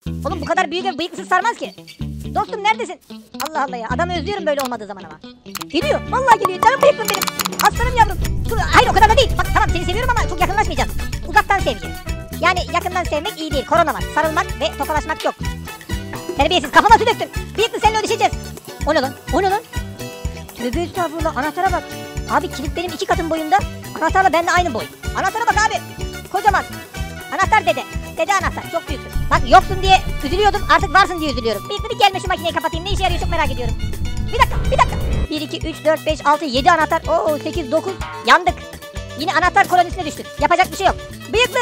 Oğlum bu kadar büyük ev bıyıklısız sarmaz ki. Dostum neredesin? Allah Allah ya, adamı özlüyorum böyle olmadığı zaman ama. Geliyor, vallahi geliyor, canım bıyıklım benim. Aslanım yavrum. Dur, hayır o kadar da değil. Bak tamam seni seviyorum ama çok yakınlaşmayacağız. Uzaktan sevgi. Yani yakından sevmek iyi değil, korona var. Sarılmak ve tokalaşmak yok. Terbiyesiz, kafama su döktün. Bıyıklı seninle ödeşeceğiz. O ne lan? O ne lan? Tövbe estağfurullah, anahtara bak. Abi kilit benim 2 katım boyunda. Anahtarla benimle aynı boy. Anahtara bak abi. Kocaman. Anahtar dede. Dede anahtar. Çok büyüksün. Bak yoksun diye üzülüyordum. Artık varsın diye üzülüyorum. Bir gelme şu makineyi kapatayım. Ne işe yarıyor çok merak ediyorum. Bir dakika. 1, 2, 3, 4, 5, 6, 7 anahtar. Oo 8, 9. Yandık. Yine anahtar kolonisine düştük. Yapacak bir şey yok. Bıyıklı.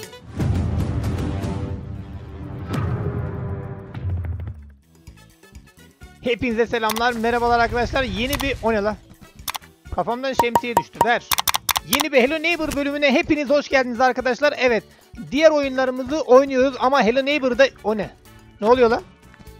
Hepinize selamlar, merhabalar arkadaşlar. Yeni bir o ne la? Kafamdan şemsiye düştü. Ver. Yeni bir Hello Neighbor bölümüne hepiniz hoş geldiniz arkadaşlar. Evet, diğer oyunlarımızı oynuyoruz ama Hello Neighbor'da o ne? Ne oluyor lan?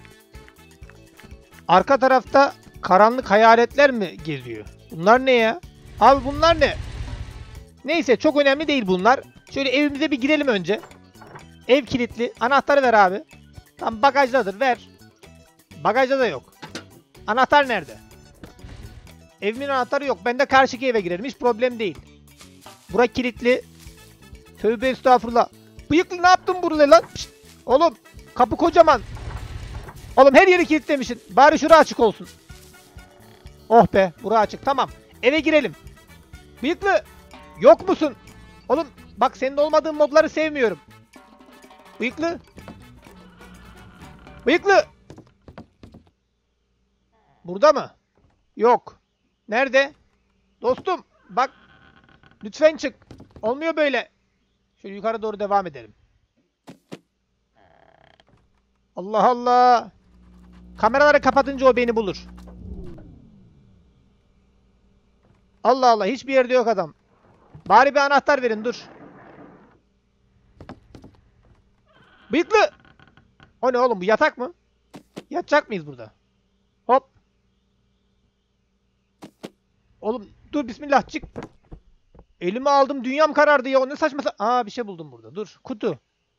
Arka tarafta karanlık hayaletler mi geziyor? Bunlar ne ya? Abi bunlar ne? Neyse çok önemli değil bunlar. Şöyle evimize bir girelim önce. Ev kilitli. Anahtarı ver abi. Tam bagajdadır, ver. Bagajda da yok. Anahtar nerede? Evimin anahtarı yok. Ben de karşıki eve girerim. Hiç problem değil. Bura kilitli. Tövbe estağfurullah. Bıyıklı ne yaptın burada lan? Pişt. Oğlum kapı kocaman. Oğlum her yeri kilitlemişsin. Bari şura açık olsun. Oh be, bura açık. Tamam. Eve girelim. Bıyıklı yok musun? Oğlum bak senin olmadığın modları sevmiyorum. Bıyıklı. Bıyıklı. Burada mı? Yok. Nerede? Dostum bak. Lütfen çık. Olmuyor böyle. Şöyle yukarı doğru devam edelim. Allah Allah. Kameraları kapatınca o beni bulur. Allah Allah. Hiçbir yerde yok adam. Bari bir anahtar verin, dur. Bıyıklı. O ne oğlum, bu yatak mı? Yatacak mıyız burada? Hop. Oğlum dur, bismillah çık. Elimi aldım, dünyam karardı ya. O ne saçma. Aa, bir şey buldum burada. Dur. Kutu.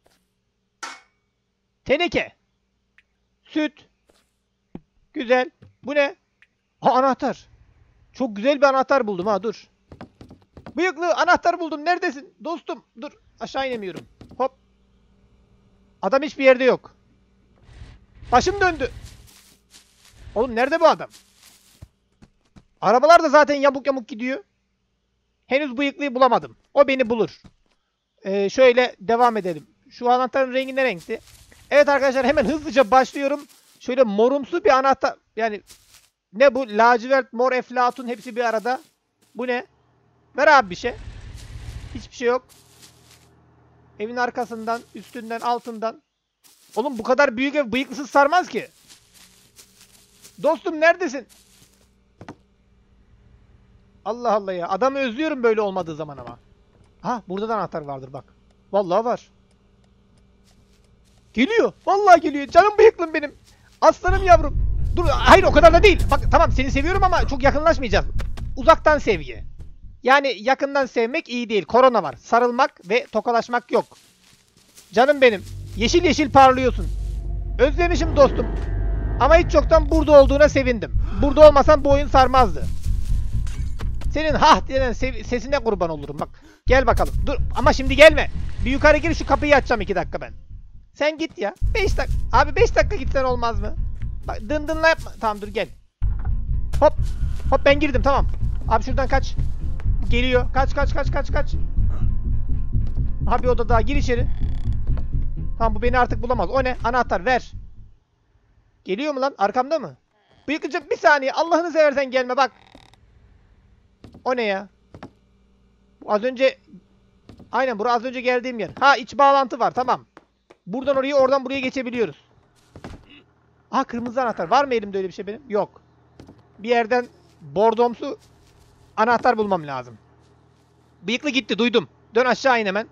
Teneke. Süt. Güzel. Bu ne? Ha, anahtar. Çok güzel bir anahtar buldum ha, dur. Bıyıklı, anahtar buldum. Neredesin? Dostum dur. Aşağı inemiyorum. Hop. Adam hiçbir yerde yok. Başım döndü. Oğlum nerede bu adam? Arabalar da zaten yamuk yamuk gidiyor. Henüz bıyıklıyı bulamadım. O beni bulur. Şöyle devam edelim. Şu anahtarın rengi ne renkti? Evet arkadaşlar, hemen hızlıca başlıyorum. Şöyle morumsu bir anahtar. Yani ne bu? Lacivert, mor, eflatun hepsi bir arada. Bu ne? Ver abi bir şey. Hiçbir şey yok. Evin arkasından, üstünden, altından. Oğlum bu kadar büyük ev bıyıklısız sarmaz ki. Dostum neredesin? Allah Allah ya. Adamı özlüyorum böyle olmadığı zaman ama. Ha, burada da anahtar vardır bak. Vallahi var. Geliyor. Vallahi geliyor. Canım bıyıklım benim. Aslanım yavrum. Dur, hayır o kadar da değil. Bak tamam, seni seviyorum ama çok yakınlaşmayacağız. Uzaktan sevgi. Yani yakından sevmek iyi değil. Korona var. Sarılmak ve tokalaşmak yok. Canım benim. Yeşil yeşil parlıyorsun. Özlemişim dostum. Ama hiç çoktan burada olduğuna sevindim. Burada olmasan bu oyun sarmazdı. Senin hah denen sesine kurban olurum bak. Gel bakalım. Dur ama şimdi gelme. Bir yukarı gir, şu kapıyı açacağım 2 dakika ben. Sen git ya. 5 dakika. Abi 5 dakika gitsen olmaz mı? Bak dındınla yapma. Tamam dur gel. Hop. Hop ben girdim, tamam. Abi şuradan kaç. Geliyor. Kaç. Aha bir oda daha, gir içeri. Tamam, bu beni artık bulamaz. O ne? Anahtar ver. Geliyor mu lan? Arkamda mı? Bıyıklıcım bir saniye. Allah'ını seversen gelme bak. O ne ya? Bu az önce... Aynen, burası az önce geldiğim yer. Ha, iç bağlantı var, tamam. Buradan oraya, oradan buraya geçebiliyoruz. Ha, kırmızı anahtar. Var mı elimde öyle bir şey benim? Yok. Bir yerden bordomsu anahtar bulmam lazım. Bıyıklı gitti, duydum. Dön aşağı in hemen.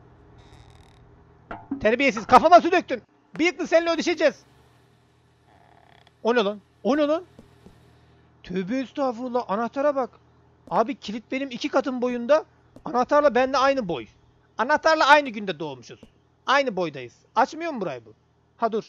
Terbiyesiz, kafama su döktün. Bıyıklı seninle ödeşeceğiz. O ne lan? O ne lan? Tövbe estağfurullah, anahtara bak. Abi kilit benim 2 katım boyunda. Anahtarla benimle aynı boy. Anahtarla aynı günde doğmuşuz. Aynı boydayız. Açmıyor mu burayı bu? Ha dur.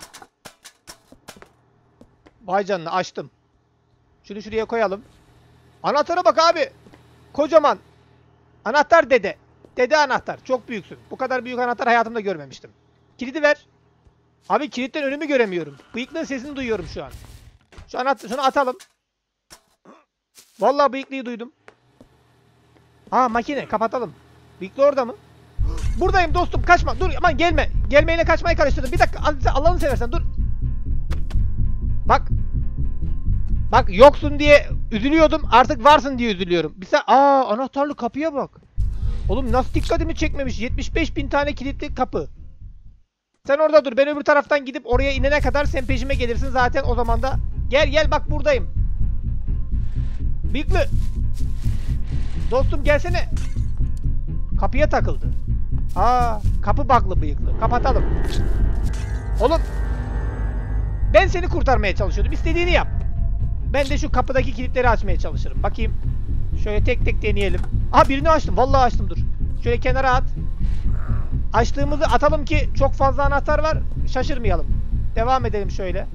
Vay canına açtım. Şunu şuraya koyalım. Anahtara bak abi. Kocaman. Anahtar dede. Dede anahtar. Çok büyüksün. Bu kadar büyük anahtar hayatımda görmemiştim. Kilidi ver. Abi kilitten önümü göremiyorum. Bıyıklığın sesini duyuyorum şu an. Şu anahtarı şunu atalım. Vallahi bıyıklıyı duydum. Aa makine kapatalım. Bıyıklı orada mı? Buradayım dostum kaçma. Dur aman gelme. Gelmeyle kaçmayı karıştırdın. Bir dakika Allah'ını seversen dur. Bak. Bak yoksun diye üzülüyordum. Artık varsın diye üzülüyorum. Anahtarlı kapıya bak. Oğlum nasıl dikkatimi çekmemiş. 75.000 tane kilitli kapı. Sen orada dur. Ben öbür taraftan gidip oraya inene kadar sen peşime gelirsin zaten o zaman da. Gel bak buradayım. Bıyıklı. Dostum gelsene. Kapıya takıldı. Kapı bug'lı bıyıklı. Kapatalım. Oğlum. Ben seni kurtarmaya çalışıyordum. İstediğini yap. Ben de şu kapıdaki kilitleri açmaya çalışırım. Bakayım. Şöyle tek tek deneyelim. Birini açtım. Vallahi açtım dur. Şöyle kenara at. Açtığımızı atalım ki çok fazla anahtar var. Şaşırmayalım. Devam edelim şöyle.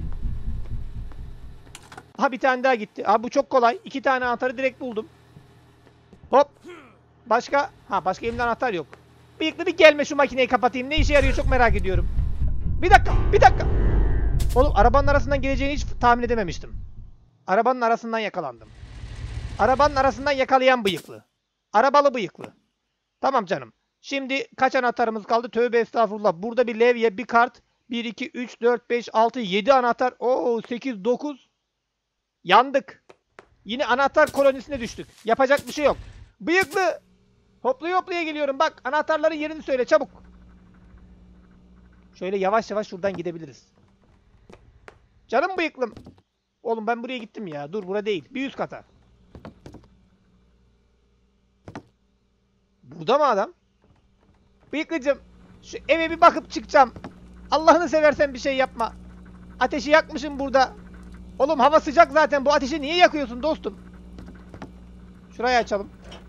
Bir tane daha gitti. Bu çok kolay. 2 tane anahtarı direkt buldum. Hop. Başka? Başka elimde anahtar yok. Bıyıklı bir gelme şu makineyi kapatayım. Ne işe yarıyor çok merak ediyorum. Bir dakika. Oğlum arabanın arasından geleceğini hiç tahmin edememiştim. Arabanın arasından yakalandım. Arabanın arasından yakalayan bıyıklı. Arabalı bıyıklı. Tamam canım. Şimdi kaç anahtarımız kaldı? Tövbe estağfurullah. Burada bir levye, bir kart. 1, 2, 3, 4, 5, 6, 7 anahtar. 8, 9. Yandık. Yine anahtar kolonisine düştük. Yapacak bir şey yok. Bıyıklı. Hoplaya geliyorum. Bak anahtarların yerini söyle çabuk. Şöyle yavaş yavaş şuradan gidebiliriz. Canım bıyıklım. Oğlum ben buraya gittim ya. Dur bura değil. Bir üst kata. Burada mı adam? Bıyıklıcım. Şu eve bir bakıp çıkacağım. Allah'ını seversen bir şey yapma. Ateşi yakmışım burada. Oğlum hava sıcak zaten. Bu ateşi niye yakıyorsun dostum? Şurayı açalım.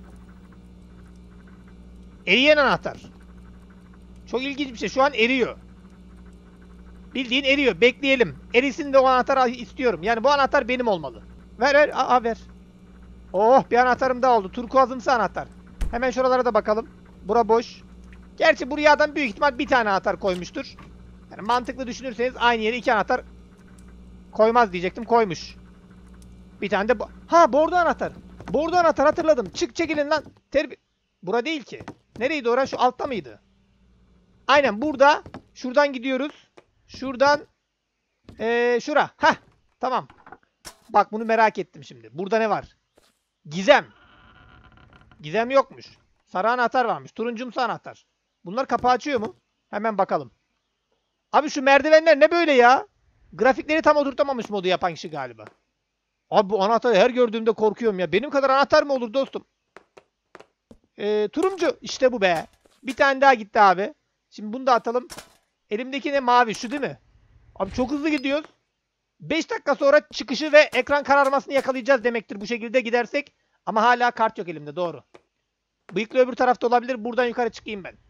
Eriyen anahtar. Çok ilginç bir şey. Şu an eriyor. Bildiğin eriyor. Bekleyelim. Erisin de o anahtarı istiyorum. Yani bu anahtar benim olmalı. Ver. Ver. Oh bir anahtarım daha oldu. Turkuazımsı anahtar. Hemen şuralara da bakalım. Bura boş. Gerçi buraya adam büyük ihtimal bir tane anahtar koymuştur. Yani mantıklı düşünürseniz aynı yere 2 anahtar koymaz diyecektim. Koymuş. Bir tane de bordo anahtar. Bordo anahtar hatırladım. Çekilin lan. Bura değil ki. Nereydi orası? Şu altta mıydı? Aynen burada. Şuradan gidiyoruz. Şuradan şura. Tamam. Bak bunu merak ettim şimdi. Burada ne var? Gizem. Gizem yokmuş. Sarı anahtar varmış. Turuncumsu anahtar. Bunlar kapı açıyor mu? Hemen bakalım. Abi şu merdivenler ne böyle ya? Grafikleri tam oturtamamış modu yapan kişi galiba. Abi bu anahtarı her gördüğümde korkuyorum ya. Benim kadar anahtar mı olur dostum? Turuncu. İşte bu be. Bir tane daha gitti abi. Şimdi bunu da atalım. Elimdeki ne? Mavi. Şu değil mi? Abi çok hızlı gidiyoruz. 5 dakika sonra çıkışı ve ekran kararmasını yakalayacağız demektir bu şekilde gidersek. Ama hala kart yok elimde. Doğru. Bıyıklı öbür tarafta olabilir. Buradan yukarı çıkayım ben.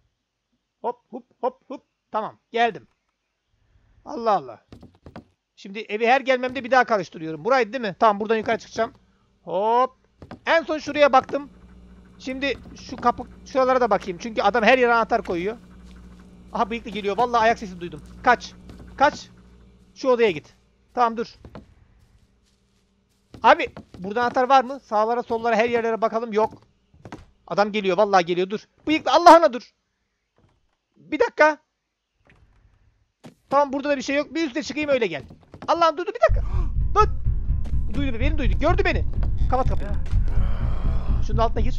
Hop. Tamam. Geldim. Allah Allah. Şimdi evi her gelmemde bir daha karıştırıyorum. Buraydı değil mi? Tamam buradan yukarı çıkacağım. Hop. En son şuraya baktım. Şimdi şu kapı şuralara da bakayım. Çünkü adam her yere anahtar koyuyor. Bıyıklı geliyor. Vallahi ayak sesi duydum. Kaç. Şu odaya git. Tamam dur. Abi burada anahtar var mı? Sağlara sollara her yerlere bakalım. Yok. Adam geliyor. Vallahi geliyor. Dur. Bıyıklı Allah'ına dur. Bir dakika. Tamam burada da bir şey yok. Bir üste çıkayım öyle gel. Allah'ım dur bir dakika. Dur. Duydu beni duydu. Gördü beni. Kapat kapıyı. Şunun altına gir.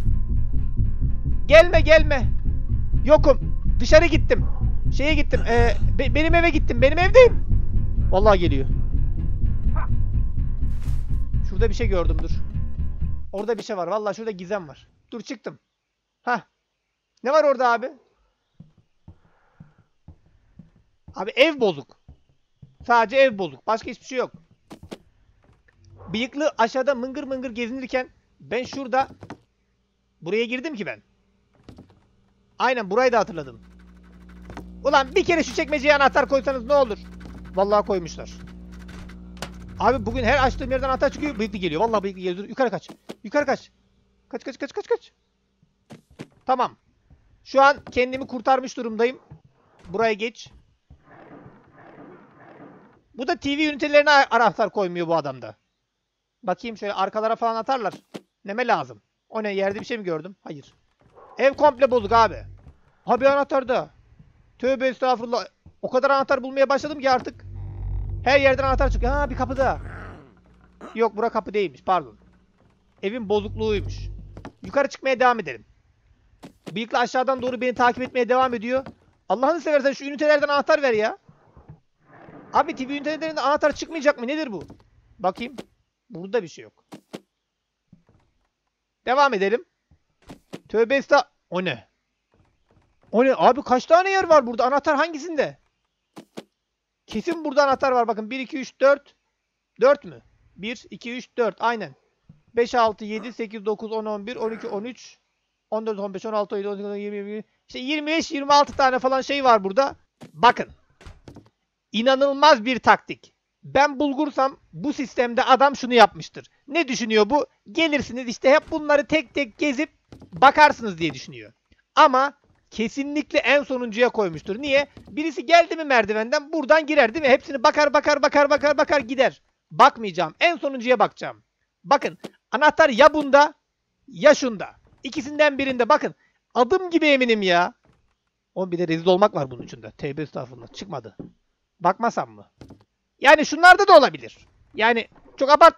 Gelme. Yokum. Dışarı gittim. Şeye gittim. Benim eve gittim. Benim evdeyim. Vallahi geliyor. Şurada bir şey gördüm dur. Orada bir şey var. Vallahi şurada gizem var. Dur çıktım. Ne var orada abi? Abi ev bozuk. Sadece ev bozuk. Başka hiçbir şey yok. Bıyıklı aşağıda mıngır mıngır gezinirken ben şurada buraya girdim ki ben. Aynen burayı da hatırladım. Ulan bir kere şu çekmeceye anahtar koysanız ne olur? Vallahi koymuşlar. Abi bugün her açtığım yerden anahtar çıkıyor. Bıyıklı geliyor. Vallahi bıyıklı geliyor. Dur, yukarı kaç. Yukarı kaç. Kaç. Tamam. Şu an kendimi kurtarmış durumdayım. Buraya geç. Bu da TV ünitelerine anahtar koymuyor bu adamda. Bakayım şöyle arkalara falan atarlar. Neme lazım? O ne, yerde bir şey mi gördüm? Hayır. Ev komple bozuk abi. Ha bir anahtar da. Tövbe estağfurullah. O kadar anahtar bulmaya başladım ki artık. Her yerden anahtar çıkıyor. Ha bir kapı daha. Yok bura kapı değilmiş, pardon. Evin bozukluğuymuş. Yukarı çıkmaya devam edelim. Bıyıklı aşağıdan doğru beni takip etmeye devam ediyor. Allah'ını seversen şu ünitelerden anahtar ver ya. Abi TV ünitelerinde anahtar çıkmayacak mı? Nedir bu? Bakayım. Burada bir şey yok. Devam edelim. Tövbe estağ... O ne? O ne? Abi kaç tane yer var burada? Anahtar hangisinde? Kesin burada anahtar var. Bakın 1, 2, 3, 4. 4 mü? 1, 2, 3, 4. Aynen. 5, 6, 7, 8, 9, 10, 11, 12, 13, 14, 15, 16, 17, 18, 20, 20. İşte 25, 26 tane falan şey var burada. Bakın. İnanılmaz bir taktik. Ben bulgursam bu sistemde adam şunu yapmıştır. Ne düşünüyor bu? Gelirsiniz işte hep bunları tek tek gezip bakarsınız diye düşünüyor. Ama kesinlikle en sonuncuya koymuştur. Niye? Birisi geldi mi merdivenden buradan girer değil mi? Hepsini bakar gider. Bakmayacağım. En sonuncuya bakacağım. Bakın anahtar ya bunda ya şunda. İkisinden birinde bakın. Adım gibi eminim ya. Oğlum bir de rezil olmak var bunun içinde. Tevbe estağfurullah. Çıkmadı. Bakmasam mı? Yani şunlarda da olabilir. Yani çok abart.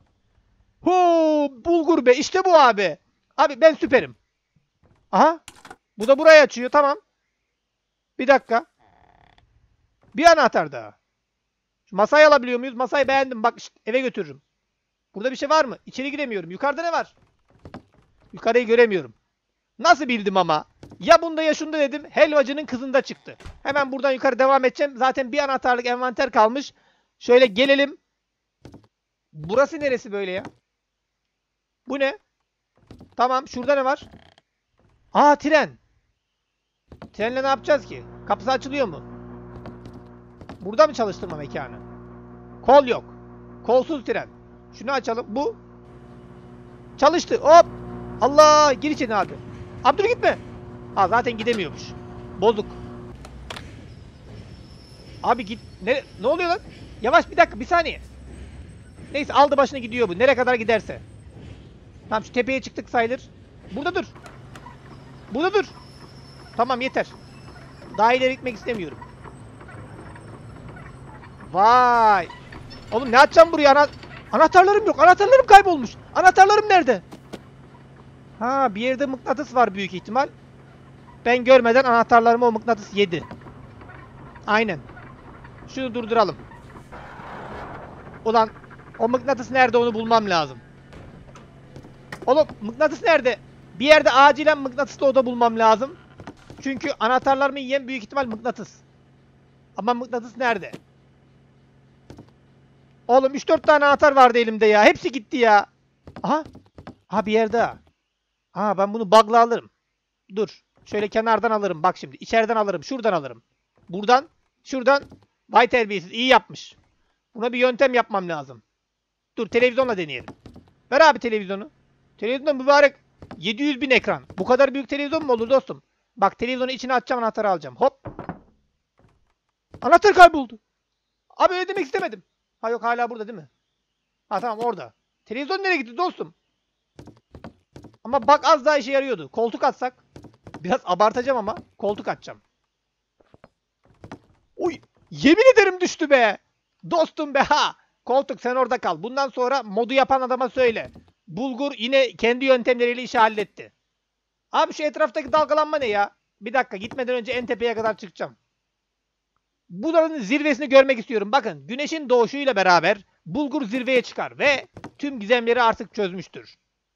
Bulgur be. İşte bu abi. Abi ben süperim. Aha. Bu da burayı açıyor. Tamam. Bir dakika. Bir anahtar daha. Şu masayı alabiliyor muyuz? Masayı beğendim. Bak işte eve götürürüm. Burada bir şey var mı? İçeri giremiyorum. Yukarıda ne var? Yukarıyı göremiyorum. Nasıl bildim ama? Ya bunda ya şunda dedim. Helvacının kızında çıktı. Hemen buradan yukarı devam edeceğim. Zaten bir anahtarlık envanter kalmış. Şöyle gelelim. Burası neresi böyle ya? Bu ne? Tamam. Şurada ne var? Aa tren. Trenle ne yapacağız ki? Kapısı açılıyor mu? Burada mı çalıştırma mekanı? Kol yok. Kolsuz tren. Şunu açalım. Bu. Çalıştı. Hop. Allah. Gir içine abi. Abdül gitme. Ha zaten gidemiyormuş. Bozuk. Abi git. Ne oluyor lan? Yavaş bir dakika bir saniye. Neyse aldı başını gidiyor bu. Nereye kadar giderse. Tamam şu tepeye çıktık sayılır. Burada dur. Burada dur. Tamam yeter. Daha ileri gitmek istemiyorum. Vay. Oğlum ne açacağım buraya? Anahtarlarım yok. Anahtarlarım kaybolmuş. Anahtarlarım nerede? Ha bir yerde mıknatıs var büyük ihtimal. Ben görmeden anahtarlarımı o mıknatıs yedi. Aynen. Şunu durduralım. Ulan o mıknatıs nerede onu bulmam lazım. Oğlum mıknatıs nerede? Bir yerde acilen mıknatıslı oda bulmam lazım. Çünkü anahtarlarımı yiyen büyük ihtimal mıknatıs. Ama mıknatıs nerede? Oğlum 3-4 tane anahtar vardı elimde ya. Hepsi gitti ya. Aha. Aha bir yerde daha. Aha ben bunu bug'la alırım. Dur. Şöyle kenardan alırım. Bak şimdi. İçeriden alırım. Şuradan alırım. Buradan. Şuradan. Vay terbiyesiz. İyi yapmış. Buna bir yöntem yapmam lazım. Dur televizyonla deneyelim. Ver abi televizyonu. Televizyonda mübarek 700 bin ekran. Bu kadar büyük televizyon mu olur dostum? Bak televizyonu içine atacağım anahtarı alacağım. Hop. Anahtar kayboldu. Abi öyle demek istemedim. Ha yok hala burada değil mi? Ha tamam orada. Televizyon nereye gitti dostum? Ama bak az daha işe yarıyordu. Koltuk atsak. Biraz abartacağım ama koltuk atacağım. Uy. Yemin ederim düştü be. Dostum be ha. Koltuk sen orada kal. Bundan sonra modu yapan adama söyle. Bulgur yine kendi yöntemleriyle işi halletti. Abi şu etraftaki dalgalanma ne ya? Bir dakika gitmeden önce en tepeye kadar çıkacağım. Buranın zirvesini görmek istiyorum. Bakın güneşin doğuşuyla beraber Bulgur zirveye çıkar ve tüm gizemleri artık çözmüştür.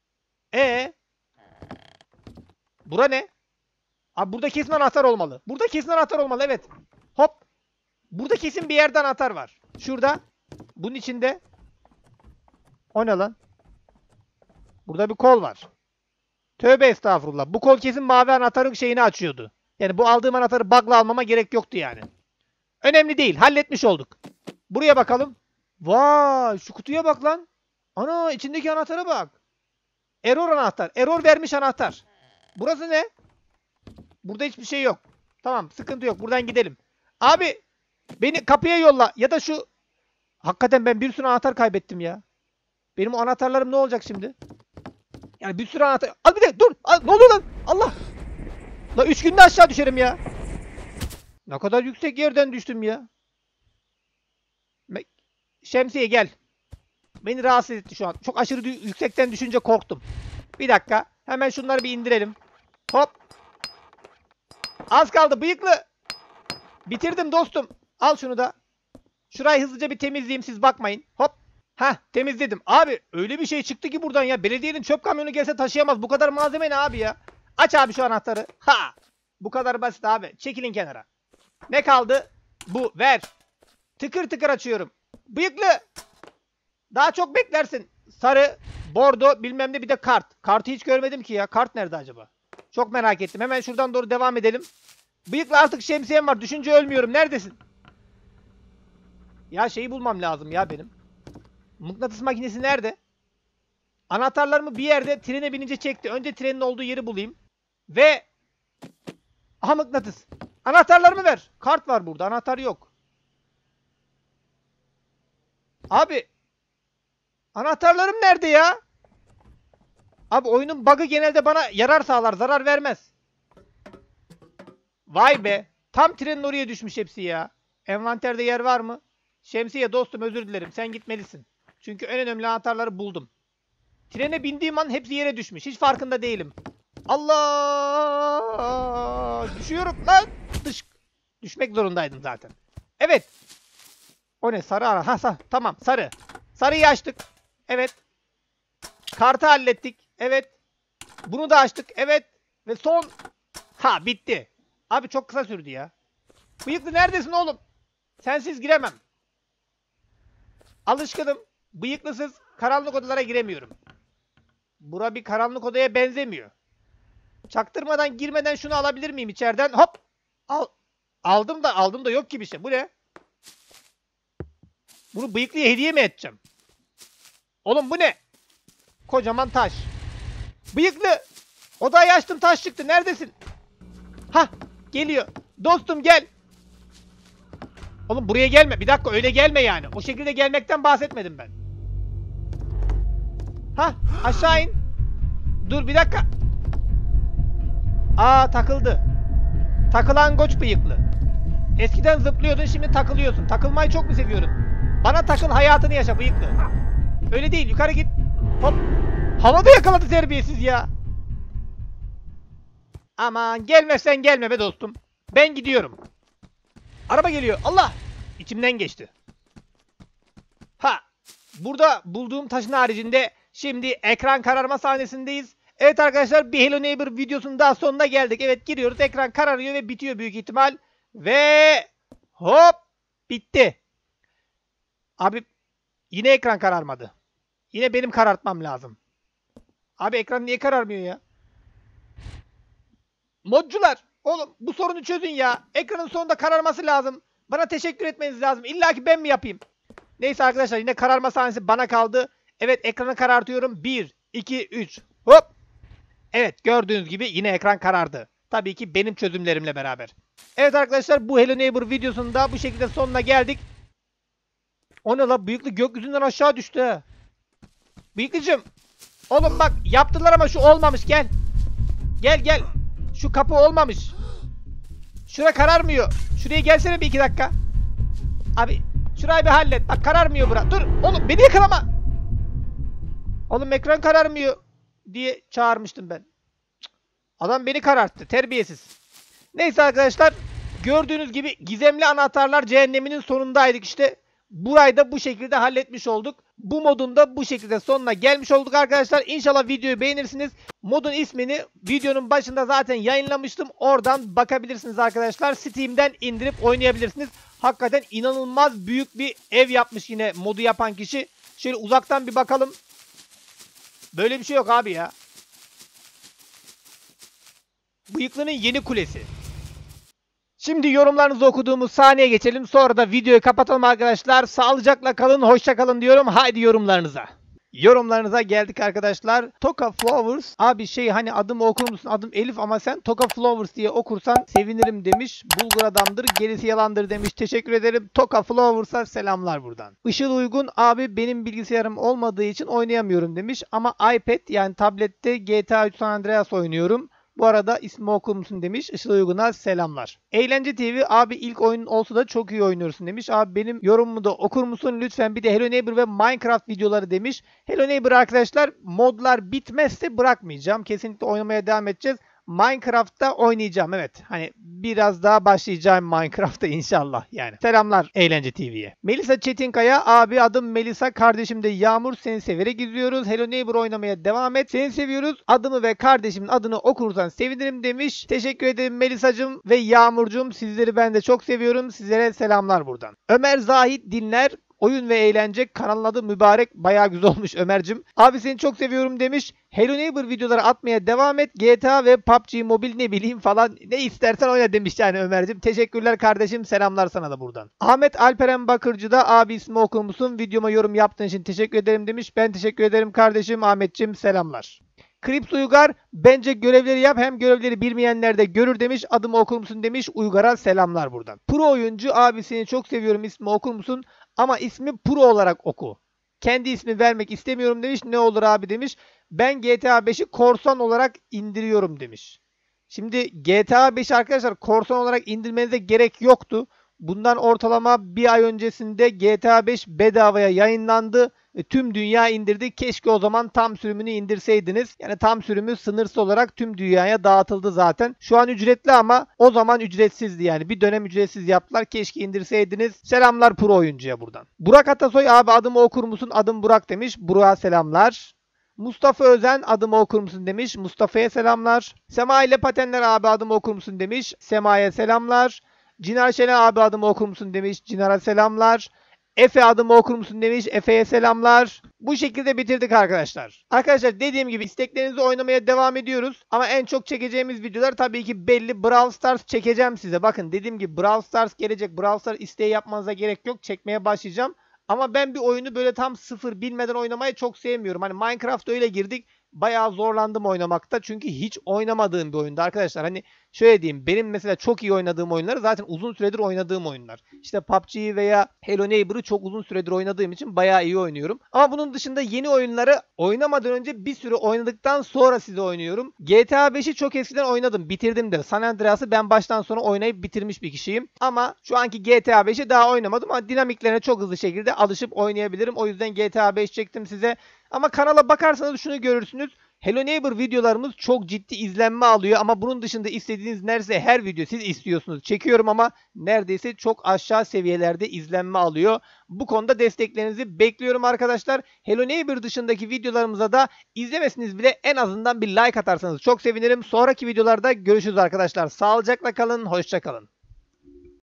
Bura ne? Abi burada kesin anahtar olmalı. Burada kesin anahtar olmalı evet. Hop. Burada kesin bir yerde anahtar var. Şurada. Bunun içinde. O ne lan? Burada bir kol var. Tövbe estağfurullah. Bu kol kesin mavi anahtarın şeyini açıyordu. Yani bu aldığım anahtarı bug'la almama gerek yoktu yani. Önemli değil. Halletmiş olduk. Buraya bakalım. Vay, şu kutuya bak lan. Ana, içindeki anahtara bak. Error anahtar. Error vermiş anahtar. Burası ne? Burada hiçbir şey yok. Tamam, sıkıntı yok. Buradan gidelim. Abi beni kapıya yolla. Ya da şu... Hakikaten ben bir sürü anahtar kaybettim ya. Benim o anahtarlarım ne olacak şimdi? Yani bir sürü anahtar... Al bir de dur. Al, ne oluyor lan? Allah. La 3 günde aşağı düşerim ya. Ne kadar yüksek yerden düştüm ya. Şemsiye gel. Beni rahatsız etti şu an. Çok aşırı yüksekten düşünce korktum. Bir dakika. Hemen şunları bir indirelim. Hop. Az kaldı bıyıklı. Bitirdim dostum. Al şunu da. Şurayı hızlıca bir temizleyeyim, siz bakmayın. Hop. Heh, temizledim. Abi öyle bir şey çıktı ki buradan ya. Belediyenin çöp kamyonu gelse taşıyamaz. Bu kadar malzeme ne abi ya? Aç abi şu anahtarı. Ha. Bu kadar basit abi. Çekilin kenara. Ne kaldı? Bu. Ver. Tıkır tıkır açıyorum. Bıyıklı. Daha çok beklersin. Sarı, bordo, bilmem ne, bir de kart. Kartı hiç görmedim ki ya. Kart nerede acaba? Çok merak ettim. Hemen şuradan doğru devam edelim. Bıyıklı, artık şemsiyem var. Düşünce ölmüyorum. Neredesin? Ya şeyi bulmam lazım ya benim. Mıknatıs makinesi nerede? Anahtarlarımı bir yerde trene binince çekti. Önce trenin olduğu yeri bulayım. Ve... Aha, mıknatıs. Anahtarlarımı ver. Kart var burada. Anahtar yok. Abi... Anahtarlarım nerede ya? Abi oyunun bug'ı genelde bana yarar sağlar, zarar vermez. Vay be. Tam trenin oraya düşmüş hepsi ya. Envanterde yer var mı? Şemsiye dostum, özür dilerim. Sen gitmelisin. Çünkü en önemli anahtarları buldum. Trene bindiğim an hepsi yere düşmüş. Hiç farkında değilim. Allah! Düşüyorum lan. Düşmek zorundaydım zaten. Evet. O ne? Sarı ara. Ha, tamam, sarı. Sarıyı açtık. Evet. Kartı hallettik. Evet. Bunu da açtık. Evet. Ve son. Ha, bitti. Abi çok kısa sürdü ya. Bıyıklı neredesin oğlum? Sensiz giremem. Alışkınım. Bıyıklısız karanlık odalara giremiyorum. Bura bir karanlık odaya benzemiyor. Çaktırmadan, girmeden şunu alabilir miyim içeriden? Hop. Aldım da yok ki bir şey. Bu ne? Bunu bıyıklıya hediye mi edeceğim? Oğlum bu ne? Kocaman taş. Bıyıklı. Odayı açtım, taş çıktı. Neredesin? Hah, geliyor. Dostum gel. Oğlum buraya gelme. Bir dakika, öyle gelme yani. O şekilde gelmekten bahsetmedim ben. Hah, aşağı in. Dur bir dakika. Aa, takıldı. Takılan koç bıyıklı. Eskiden zıplıyordun, şimdi takılıyorsun. Takılmayı çok mu seviyorsun? Bana takıl, hayatını yaşa bıyıklı. Öyle değil, yukarı git. Hop. Havada yakaladı terbiyesiz ya. Aman gelmezsen gelme be dostum. Ben gidiyorum. Araba geliyor. Allah. İçimden geçti. Ha. Burada bulduğum taşın haricinde şimdi ekran kararma sahnesindeyiz. Evet arkadaşlar, bir Hello Neighbor videosunun daha sonuna geldik. Evet, giriyoruz. Ekran kararıyor ve bitiyor büyük ihtimal. Ve hop. Bitti. Abi yine ekran kararmadı. Yine benim karartmam lazım. Abi ekran niye kararmıyor ya? Modcular, oğlum bu sorunu çözün ya. Ekranın sonunda kararması lazım. Bana teşekkür etmeniz lazım. İlla ki ben mi yapayım? Neyse arkadaşlar, yine kararma sahnesi bana kaldı. Evet, ekranı karartıyorum. 1, 2, 3. Hop. Evet, gördüğünüz gibi yine ekran karardı. Tabii ki benim çözümlerimle beraber. Evet arkadaşlar, bu Hello Neighbor videosunun da bu şekilde sonuna geldik. O ne la? Bıyıklı gökyüzünden aşağı düştü ha. Bıyıklıcığım. Oğlum bak, yaptılar ama şu olmamış, gel. Gel. Şu kapı olmamış. Şura kararmıyor. Şuraya gelsene bir 2 dakika. Abi şurayı bir hallet. Bak kararmıyor bura. Dur oğlum, beni yakalama. Oğlum ekran kararmıyor diye çağırmıştım ben. Adam beni kararttı. Terbiyesiz. Neyse arkadaşlar. Gördüğünüz gibi gizemli anahtarlar cehenneminin sonundaydık işte. Burayı da bu şekilde halletmiş olduk. Bu modun da bu şekilde sonuna gelmiş olduk arkadaşlar. İnşallah videoyu beğenirsiniz. Modun ismini videonun başında zaten yayınlamıştım. Oradan bakabilirsiniz arkadaşlar. Steam'den indirip oynayabilirsiniz. Hakikaten inanılmaz büyük bir ev yapmış yine modu yapan kişi. Şöyle uzaktan bir bakalım. Böyle bir şey yok abi ya. Bıyıklı'nın yeni kulesi. Şimdi yorumlarınızı okuduğumuz sahneye geçelim. Sonra da videoyu kapatalım arkadaşlar. Sağlıcakla kalın, hoşça kalın diyorum. Haydi yorumlarınıza. Yorumlarınıza geldik arkadaşlar. Toka Flowers. Abi hani adımı okur musun? Adım Elif ama sen Toka Flowers diye okursan sevinirim demiş. Bulgur adamdır, gerisi yalandır demiş. Teşekkür ederim. Toka Flowers'a selamlar buradan. Işıl Uygun abi benim bilgisayarım olmadığı için oynayamıyorum demiş. Ama iPad yani tablette GTA 3 San Andreas oynuyorum. Bu arada ismi okur musun demiş. Işıl Uygun'a selamlar. Eğlence TV abi ilk oyunun olsa da çok iyi oynuyorsun demiş. Abi benim yorumumu da okur musun? Lütfen bir de Hello Neighbor ve Minecraft videoları demiş. Hello Neighbor arkadaşlar modlar bitmezse bırakmayacağım. Kesinlikle oynamaya devam edeceğiz. Minecraft'ta oynayacağım evet. Hani biraz daha başlayacağım Minecraft'ta inşallah yani. Selamlar Eğlence TV'ye. Melisa Çetinkaya abi adım Melisa kardeşim de Yağmur seni severek izliyoruz. Hello Neighbor oynamaya devam et. Seni seviyoruz. Adımı ve kardeşimin adını okursan sevinirim demiş. Teşekkür ederim Melisacığım ve Yağmurcuğum. Sizleri ben de çok seviyorum. Sizlere selamlar buradan. Ömer Zahit Dinler. Oyun ve eğlence kanalın adı mübarek. Bayağı güzel olmuş Ömer'cim. Abi seni çok seviyorum demiş. Hello Neighbor videoları atmaya devam et. GTA ve PUBG Mobile ne bileyim falan ne istersen oyna demiş yani Ömer'cim. Teşekkürler kardeşim. Selamlar sana da buradan. Ahmet Alperen Bakırcı da abi ismi okur musun? Videoma yorum yaptığın için teşekkür ederim demiş. Ben teşekkür ederim kardeşim. Ahmet'cim selamlar. Krips Uygar bence görevleri yap hem görevleri bilmeyenler de görür demiş. Adımı okur musun demiş. Uygar'a selamlar buradan. Pro oyuncu abi seni çok seviyorum ismi okur musun? Ama ismi Pro olarak oku. Kendi ismi vermek istemiyorum demiş. Ne olur abi demiş. Ben GTA 5'i korsan olarak indiriyorum demiş. Şimdi GTA 5 arkadaşlar korsan olarak indirmenize gerek yoktu. Bundan ortalama bir ay öncesinde GTA 5 bedavaya yayınlandı. Tüm dünya indirdi. Keşke o zaman tam sürümünü indirseydiniz. Yani tam sürümü sınırsız olarak tüm dünyaya dağıtıldı zaten. Şu an ücretli ama o zaman ücretsizdi yani. Bir dönem ücretsiz yaptılar. Keşke indirseydiniz. Selamlar pro oyuncuya buradan. Burak Atasoy abi adımı okur musun? Adım Burak demiş. Burak'a selamlar. Mustafa Özen adımı okur musun demiş. Mustafa'ya selamlar. Sema ile Patenler abi adımı okur musun demiş. Sema'ya selamlar. Cinar Şener abi adımı okur musun demiş. Cinar'a selamlar. Efe adımı okur musun demiş. Efe'ye selamlar. Bu şekilde bitirdik arkadaşlar. Arkadaşlar dediğim gibi isteklerinizi oynamaya devam ediyoruz. Ama en çok çekeceğimiz videolar tabii ki belli. Brawl Stars çekeceğim size. Bakın dediğim gibi Brawl Stars gelecek. Brawl Stars isteği yapmanıza gerek yok. Çekmeye başlayacağım. Ama ben bir oyunu böyle tam sıfır bilmeden oynamayı çok sevmiyorum. Hani Minecraft'ta öyle girdik. Bayağı zorlandım oynamakta. Çünkü hiç oynamadığım bir oyunda arkadaşlar. Hani şöyle diyeyim. Benim mesela çok iyi oynadığım oyunları zaten uzun süredir oynadığım oyunlar. İşte PUBG'yi veya Hello Neighbor'ı çok uzun süredir oynadığım için bayağı iyi oynuyorum. Ama bunun dışında yeni oyunları oynamadan önce bir süre oynadıktan sonra size oynuyorum. GTA 5'i çok eskiden oynadım. Bitirdim de. San Andreas'ı ben baştan sona oynayıp bitirmiş bir kişiyim. Ama şu anki GTA 5'i daha oynamadım. Ama dinamiklerine çok hızlı şekilde alışıp oynayabilirim. O yüzden GTA 5 çektim size. Ama kanala bakarsanız şunu görürsünüz. Hello Neighbor videolarımız çok ciddi izlenme alıyor ama bunun dışında istediğiniz neredeyse her video siz istiyorsunuz. Çekiyorum ama neredeyse çok aşağı seviyelerde izlenme alıyor. Bu konuda desteklerinizi bekliyorum arkadaşlar. Hello Neighbor dışındaki videolarımıza da izlemesiniz bile en azından bir like atarsanız çok sevinirim. Sonraki videolarda görüşürüz arkadaşlar. Sağlıcakla kalın, hoşça kalın.